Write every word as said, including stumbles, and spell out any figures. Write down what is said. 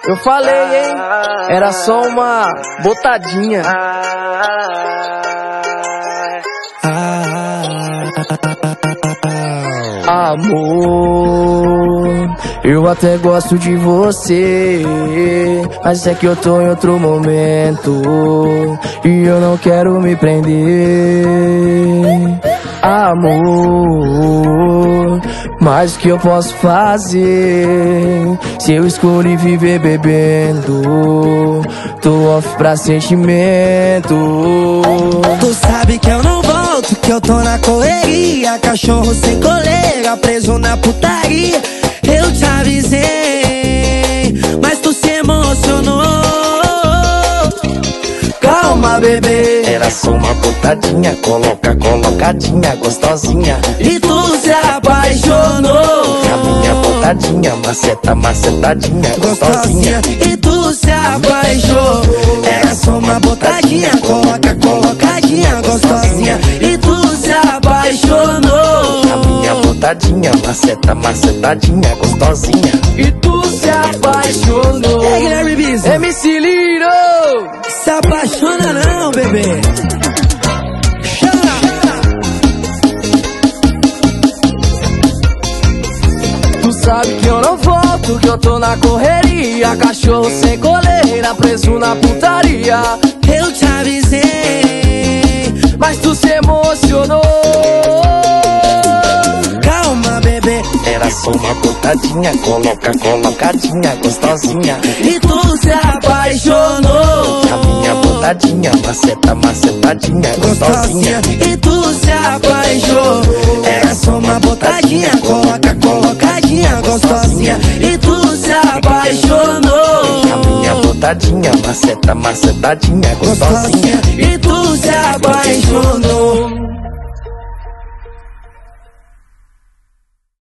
Eu falei, hein? Era só uma botadinha. Amor, eu até gosto de você, mas é que eu tô em outro momento e eu não quero me prender. Amor, mas o que eu posso fazer se eu escolhi viver bebendo? Tô off pra sentimento. Tu sabe que eu não volto, que eu tô na correria, cachorro sem coleira, preso na putaria. Eu te avisei, mas tu se emocionou. Calma, bebê, era só uma botadinha, coloca, colocadinha, gostosinha. E tu se apaixonou. A minha botadinha, maceta, macetadinha, gostosinha. E tu se apaixonou. Era só uma botadinha, coloca, colocadinha, gostosinha. E tu se apaixonou. A minha botadinha, maceta, macetadinha, gostosinha. E tu se apaixonou. E aí, Guilherme Biso? M C Liro! Se apaixona não, bebê. Chama! Tu sabe que eu não volto, que eu tô na correria, cachorro sem coleira, preso na putaria. Eu te avisei, mas tu se emocionou. Calma, bebê, era só uma botadinha, coloca, colocadinha, gostosinha. E tu se apaixonou. A minha botadinha, maceta, macetadinha, gostosinha. E tu se apaixonou. Era só uma botadinha, coloca, colocadinha, gostosinha. E tu se apaixonou. A minha botadinha, maceta, macetadinha, gostosinha. E tu se apaixonou.